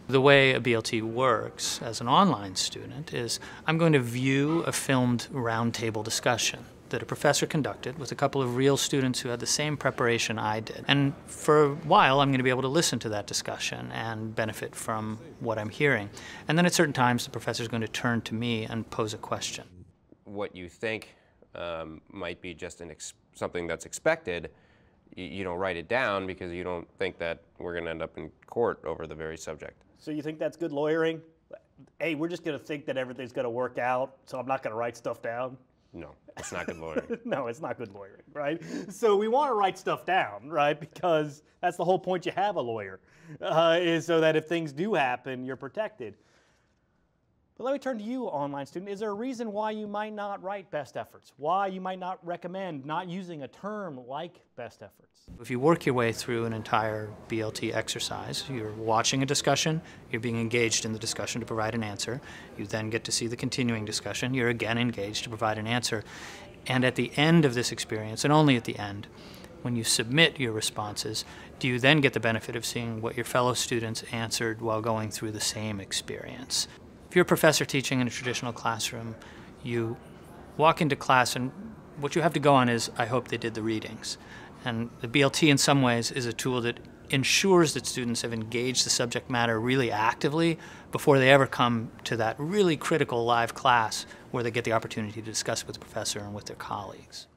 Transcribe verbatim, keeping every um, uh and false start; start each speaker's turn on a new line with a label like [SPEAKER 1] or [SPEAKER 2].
[SPEAKER 1] The way a B L T works as an online student is I'm going to view a filmed roundtable discussion that a professor conducted with a couple of real students who had the same preparation I did. And for a while, I'm going to be able to listen to that discussion and benefit from what I'm hearing. And then at certain times, the professor is going to turn to me and pose a question.
[SPEAKER 2] What you think um, might be just an ex something that's expected, you, you don't write it down because you don't think that we're going to end up in court over the very subject.
[SPEAKER 3] So you think that's good lawyering? Hey, we're just going to think that everything's going to work out, so I'm not going to write stuff down?
[SPEAKER 2] No, it's not good lawyering.
[SPEAKER 3] No, it's not good lawyering, right? So we want to write stuff down, right? Because that's the whole point you have a lawyer, uh, is so that if things do happen, you're protected. But let me turn to you, online student. Is there a reason why you might not write best efforts? Why you might not recommend not using a term like best efforts?
[SPEAKER 1] If you work your way through an entire B L T exercise, you're watching a discussion, you're being engaged in the discussion to provide an answer, you then get to see the continuing discussion, you're again engaged to provide an answer, and at the end of this experience, and only at the end, when you submit your responses, do you then get the benefit of seeing what your fellow students answered while going through the same experience? If you're a professor teaching in a traditional classroom, you walk into class and what you have to go on is, I hope they did the readings. And the B L T in some ways is a tool that ensures that students have engaged the subject matter really actively before they ever come to that really critical live class where they get the opportunity to discuss with the professor and with their colleagues.